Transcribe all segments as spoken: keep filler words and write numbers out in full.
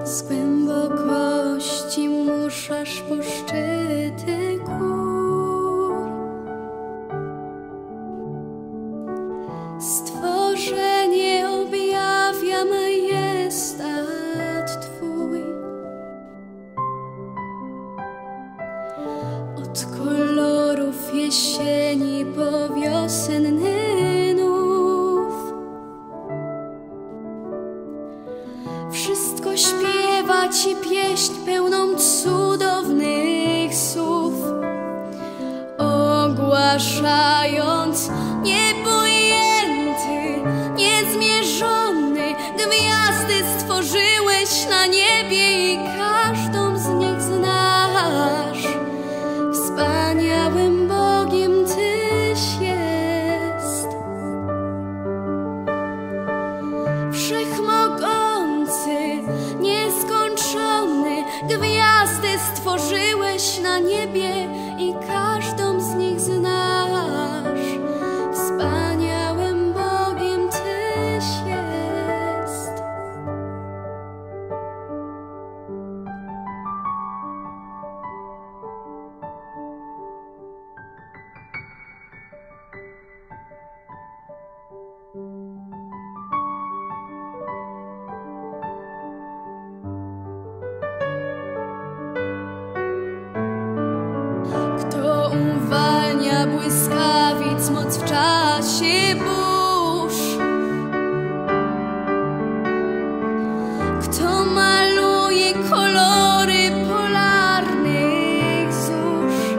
Z głębokości muszasz po szczyty gór. Stworzenie objawia majestat Twój. Od kolorów jesieni po wiosenny nów wszystko śpiewa Ci pieśń pełną cudownych słów, ogłaszając niepojęty, niezmierzony. Gwiazdy stworzyłeś na niebie i każdą z nich znasz. Wspaniałym Bogiem Tyś jest, wszechmogący, nieskończony. Gwiazdy stworzyłeś na niebie i każdą z nich znasz. Wspaniałym Bogiem Tyś jest. Kto uwalnia błyskawic moc w czasie burz? Kto maluje kolory polarnych zórz?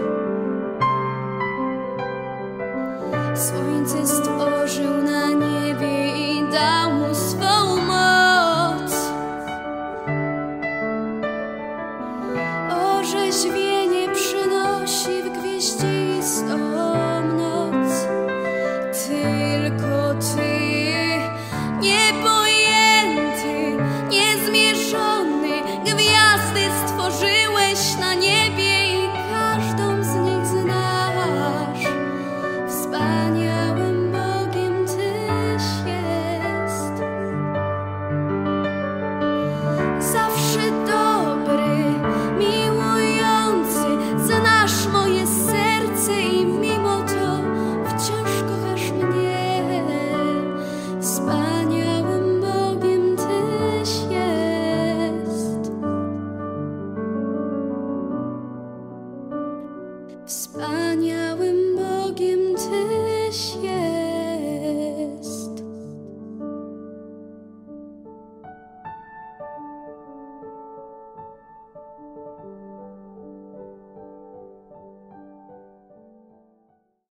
Słońce stworzył na niebie i dał mu swą moc. Orzeźwienie przynosi w gwieździstą noc. Tylko Ty, niepojęty, niezmierzony. Gwiazdy stworzyłeś na niebie i każdą z nich znasz. Wspaniałym Bogiem Tyś jest. Zawsze dobry, miłujący, znasz moje serce i mimo to wciąż kochasz mnie. Wspaniałym Bogiem Tyś jest. Wspaniałym